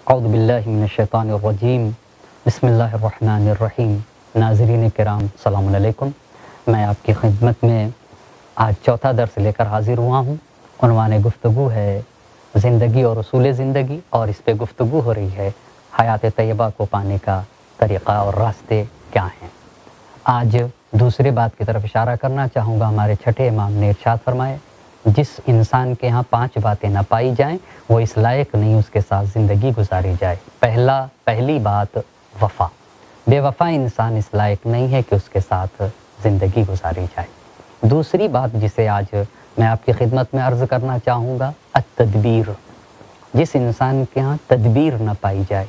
اعوذ باللہ من الشیطان الرجیم بسم اللہ الرحمن الرحیم۔ ناظرین کرام السلام علیکم۔ میں آپ کی خدمت میں آج چوتھا درس لے کر حاضر ہوا ہوں۔ عنوان گفتگو ہے زندگی اور اصول زندگی، اور اس پہ گفتگو ہو رہی ہے حیات طیبہ کو پانے کا طریقہ اور راستے کیا ہیں۔ آج دوسرے بات کی طرف اشارہ کرنا چاہوں گا۔ ہمارے چھٹے امام نے ارشاد فرمایا، جس انسان کے ہاں 5 باتیں نہ پائی جائیں وہ اس لائق نہیں اس کے ساتھ زندگی گزاری جائے۔ پہلی بات وفا۔ بے وفا انسان اس لائق نہیں ہے کہ اس کے ساتھ زندگی گزاری جائے۔ دوسری بات جسے آج میں آپ کی خدمت میں عرض کرنا چاہوں گا، التدبیر۔ جس انسان کے ہاں تدبیر نہ پائی جائے۔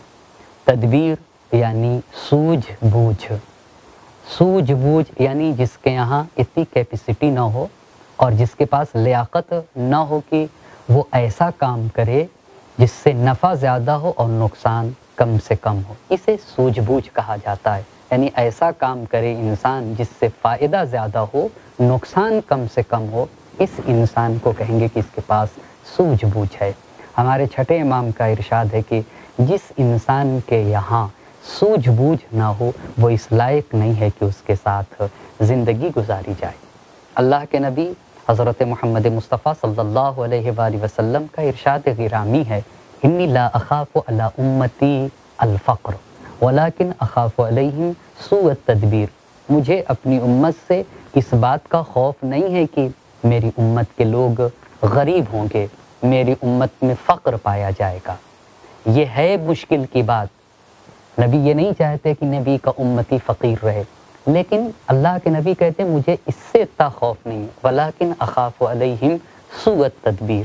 تدبیر یعنی سوجھ بوجھ۔ سوجھ بوجھ یعنی جس کے یہاں اتنی کیپیسٹی نہ ہو اور جس کے پاس لیاقت نہ ہو کہ وہ ایسا کام کرے جس سے نفع زیادہ ہو اور نقصان کم سے کم ہو، اسے سوجھ بوجھ کہا جاتا ہے۔ یعنی ایسا کام کرے انسان جس سے فائدہ زیادہ ہو، نقصان کم سے کم ہو، اس انسان کو کہیں گے کہ اس کے پاس سوجھ بوجھ ہے۔ ہمارے چھٹے امام کا ارشاد ہے کہ جس انسان کے یہاں سوجھ بوجھ نہ ہو وہ اس لائق نہیں ہے کہ اس کے ساتھ زندگی گزاری جائے۔ اللہ کے نبی حضرت محمد مصطفیٰ صلی اللہ علیہ وآلہ وسلم کا ارشاد گرامی ہے، انی لا اخاف علی امتی الفقر ولکن اخاف علیہم سوء التدبیر۔ مجھے اپنی امت سے اس بات کا خوف نہیں ہے کہ میری امت کے لوگ غریب ہوں گے، میری امت میں فقر پایا جائے گا۔ یہ ہے مشکل کی بات۔ نبی یہ نہیں چاہتے کہ نبی کا امتی فقیر رہے، لیکن اللہ کے نبی کہتے ہیں مجھے اس سے اتنا خوف نہیں، ولیکن اخاف علیہم سوء التدبیر۔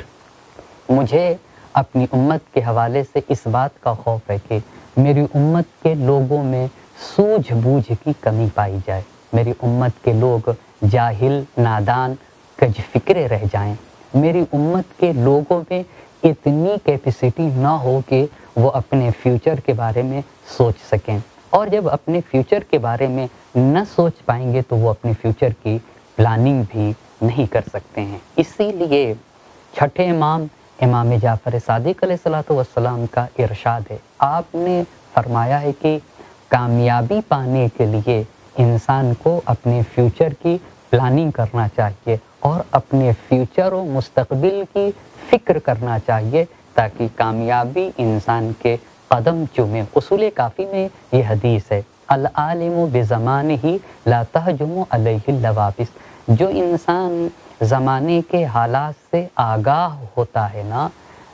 مجھے اپنی امت کے حوالے سے اس بات کا خوف ہے کہ میری امت کے لوگوں میں سوجھ بوجھ کی کمی پائی جائے، میری امت کے لوگ جاہل، نادان، کج فکرے رہ جائیں، میری امت کے لوگوں میں اتنی کیپیسٹی نہ ہو کہ وہ اپنے فیوچر کے بارے میں سوچ سکیں، اور جب اپنے فیوچر کے بارے میں نہ سوچ پائیں گے تو وہ اپنے فیوچر کی پلاننگ بھی نہیں کر سکتے ہیں۔ اسی لیے چھٹے امام امام جعفر صادق علیہ السلام کا ارشاد ہے، آپ نے فرمایا ہے کہ کامیابی پانے کے لیے انسان کو اپنے فیوچر کی پلاننگ کرنا چاہیے اور اپنے فیوچر و مستقبل کی فکر کرنا چاہیے تاکہ کامیابی انسان کے قدم چومے۔ اصول کافی میں یہ حدیث ہے، العالم بزمانہ لا تہجم علیہ اللوابس۔ جو انسان زمانے کے حالات سے آگاہ ہوتا ہے نا،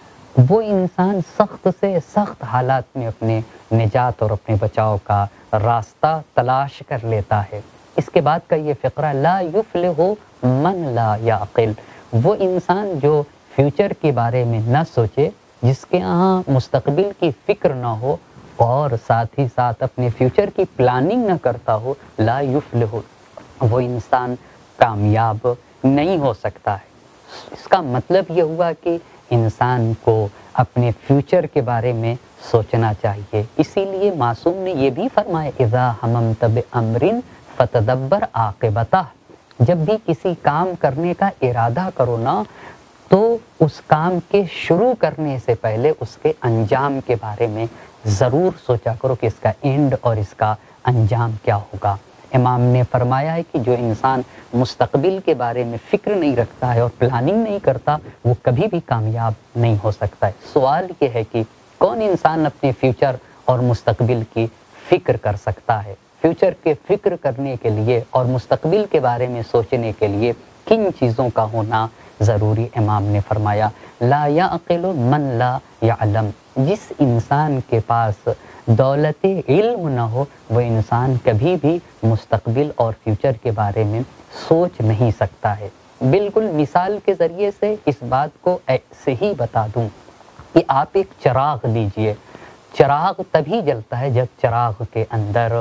وہ انسان سخت سے سخت حالات میں اپنے نجات اور اپنے بچاؤ کا راستہ تلاش کر لیتا ہے۔ اس کے بعد کا یہ فقرہ، لا یفلح من لا یعقل۔ وہ انسان جو فیوچر کے بارے میں نہ سوچے، جس کے یہاں مستقبل کی فکر نہ ہو اور ساتھ ہی ساتھ اپنے فیوچر کی پلاننگ نہ کرتا ہو، لا یفلح، وہ انسان کامیاب نہیں ہو سکتا ہے۔ اس کا مطلب یہ ہوا کہ انسان کو اپنے فیوچر کے بارے میں سوچنا چاہیے۔ اسی لیے معصوم نے یہ بھی فرمایا، اذا ہممت بامر فتدبر عاقبتہ۔ جب بھی کسی کام کرنے کا ارادہ کرو نا، تو اس کام کے شروع کرنے سے پہلے اس کے انجام کے بارے میں ضرور سوچا کرو کہ اس کا اینڈ اور اس کا انجام کیا ہوگا۔ امام نے فرمایا ہے کہ جو انسان مستقبل کے بارے میں فکر نہیں رکھتا ہے اور پلاننگ نہیں کرتا، وہ کبھی بھی کامیاب نہیں ہو سکتا ہے۔ سوال یہ ہے کہ کون انسان اپنے فیوچر اور مستقبل کی فکر کر سکتا ہے؟ فیوچر کے فکر کرنے کے لیے اور مستقبل کے بارے میں سوچنے کے لیے کن چیزوں کا ہونا ضروری؟ امام نے فرمایا، لا یعقل من لا یعلم۔ جس انسان کے پاس دولت علم نہ ہو، وہ انسان کبھی بھی مستقبل اور فیوچر کے بارے میں سوچ نہیں سکتا ہے۔ بالکل مثال کے ذریعے سے اس بات کو ایسے ہی بتا دوں کہ آپ ایک چراغ لیجئے، چراغ تبھی جلتا ہے جب چراغ کے اندر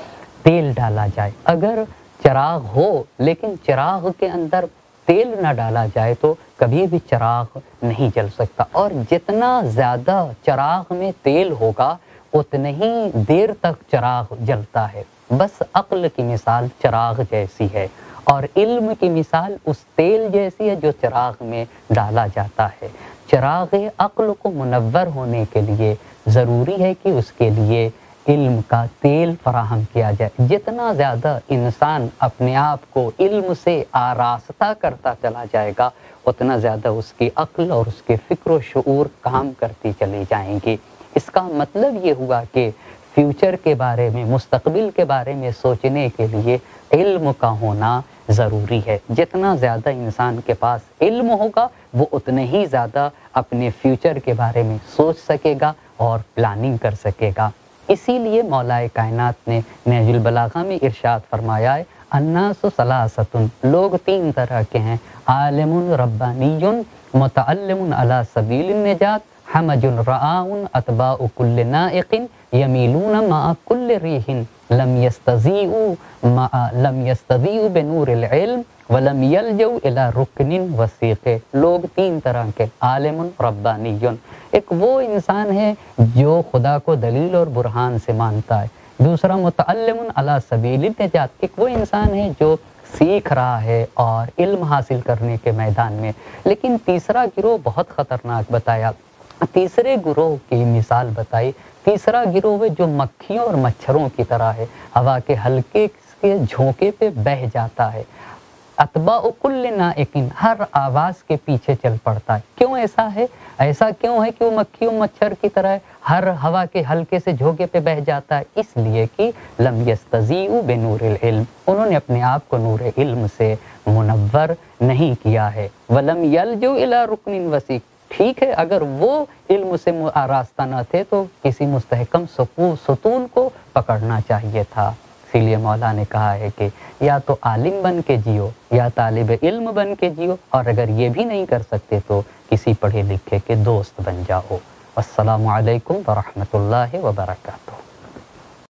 تیل ڈالا جائے۔ اگر چراغ ہو لیکن چراغ کے اندر تیل نہ ڈالا جائے تو کبھی بھی چراغ نہیں جل سکتا، اور جتنا زیادہ چراغ میں تیل ہوگا اتنے ہی دیر تک چراغ جلتا ہے۔ بس عقل کی مثال چراغ جیسی ہے، اور علم کی مثال اس تیل جیسی ہے جو چراغ میں ڈالا جاتا ہے۔ چراغ عقل کو منور ہونے کے لیے ضروری ہے کہ اس کے لیے علم کا تیل فراہم کیا جائے۔ جتنا زیادہ انسان اپنے آپ کو علم سے آراستہ کرتا چلا جائے گا، اتنا زیادہ اس کی عقل اور اس کے فکر و شعور کام کرتی چلی جائیں گی۔ اس کا مطلب یہ ہوا کہ فیوچر کے بارے میں، مستقبل کے بارے میں سوچنے کے لیے علم کا ہونا ضروری ہے۔ جتنا زیادہ انسان کے پاس علم ہوگا، وہ اتنے ہی زیادہ اپنے فیوچر کے بارے میں سوچ سکے گا اور پلاننگ کر سکے گا۔ اسی لیے مولا کائنات نے نہج البلاغہ میں ارشاد فرمایا ہے، الناس ثلاثۃ، لوگ تین طرح کے ہیں، عالم ربانی متعلم علی سبیل النجات، حمج رعاء اتباع کل نائق یمیلون مع کل ریح لم یستضیئوا بنور العلم ولم یلجؤ الی رکن وثیق۔ لوگ تین طرح کے، عالم ربانی، ایک وہ انسان ہے جو خدا کو دلیل اور برہان سے مانتا ہے۔ دوسرا متعلم علی سبیل النجات، ایک وہ انسان ہے جو سیکھ رہا ہے اور علم حاصل کرنے کے میدان میں۔ لیکن تیسرا گروہ بہت خطرناک بتایا، تیسرے گروہ کی مثال بتائی۔ تیسرا گروہ ہے جو مکھیوں اور مچھروں کی طرح ہے، ہوا کے ہلکے کے جھونکے پہ بہہ جاتا ہے۔ اتباع کل نائق، ہر آواز کے پیچھے چل پڑتا ہے۔ کیوں ایسا ہے؟ ایسا کیوں ہے کہ وہ مکھیوں مچھر کی طرح ہے، ہر ہوا کے ہلکے سے جھونکے پہ بہہ جاتا ہے؟ اس لیے کہ لم یستضیئوا بنور العلم، انہوں نے اپنے آپ کو نور علم سے منور نہیں کیا ہے۔ ولم یلجؤ الی رکن وثیق، ٹھیک ہے اگر وہ علم سے آراستہ نہ تھے تو کسی مستحکم ستون کو پکڑنا چاہیے تھا۔ اسی لیے مولا نے کہا ہے کہ یا تو عالم بن کے جیو یا طالب علم بن کے جیو، اور اگر یہ بھی نہیں کر سکتے تو کسی پڑھے لکھے کے دوست بن جاؤ۔ السلام علیکم ورحمۃ اللہ وبرکاتہ۔